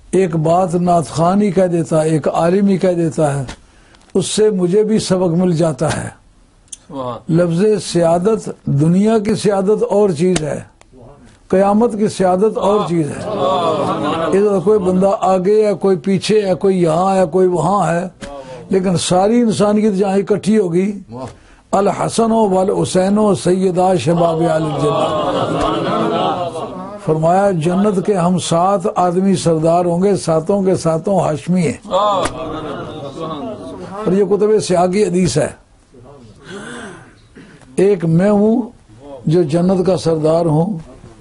ایک بات نعت خوان ہی کہہ دیتا ہے، ایک عالم ہی کہہ دیتا ہے، اس سے مجھے بھی سبق مل جاتا ہے۔ لفظ سیادت دنیا کی سیادت اور چیز ہے، قیامت کی سیادت اور چیز ہے۔ ادھر کوئی بندہ آگے ہے، کوئی پیچھے ہے، کوئی یہاں ہے، کوئی وہاں ہے، لیکن ساری انسانیت جہاں اکٹھی ہوگی، الحسن والحسین سیدا شباب اہل الجنہ۔ فرمایا جنت کے ہم 7 آدمی سردار ہوں گے، 7 کے 7 ہاشمی ہیں، اور یہ کتب سیاہ کی حدیث ہے۔ ایک میں ہوں جو جنت کا سردار ہوں،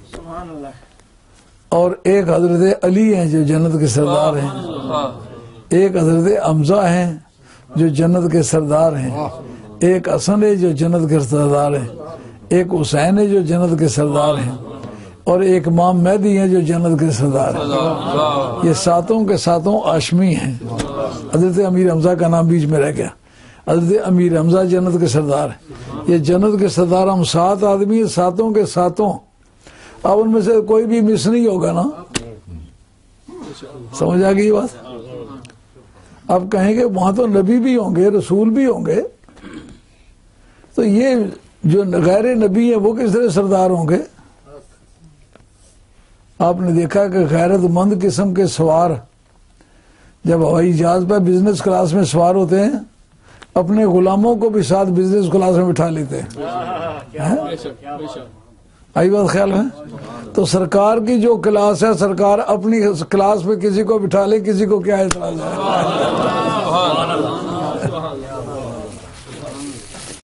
اور ایک حضرت علی ہیں جو جنت کے سردار ہیں، ایک حضرت حمزہ ہیں جو جنت کے سردار ہیں، ایک حسن ہے جو جنت کے سردار ہیں، ایک حسین ہے جو جنت کے سردار ہیں، اور ایک امام مہدی ہیں جو جنت کے سردار ہیں۔ یہ 7 کے 7 ہاشمی ہیں۔ حضرت امیر حمزہ کا نام بیچ میں رہ گیا۔ حضرت امیر حمزہ جنت کے سردار ہیں۔ یہ جنت کے سردار ہم 7 آدمی ہیں، 7 کے 7۔ اب ان میں سے کوئی بھی مس نہیں ہوگا نا، سمجھ آ گئی بات؟ اب کہیں گے وہاں تو نبی بھی ہوں گے، رسول بھی ہوں گے، تو یہ جو غیر نبی ہیں وہ کس طرح سردار ہوں گے؟ آپ نے دیکھا کہ غیرت مند قسم کے سوار جب ہوائی جہاز پہ بزنس کلاس میں سوار ہوتے ہیں، اپنے غلاموں کو بھی ساتھ بزنس کلاس میں بٹھا لیتے ہیں۔ آئی بات خیال میں؟ تو سرکار کی جو کلاس ہے، سرکار اپنی کلاس میں کسی کو بٹھا لے، کسی کو کیا اعتراض ہے؟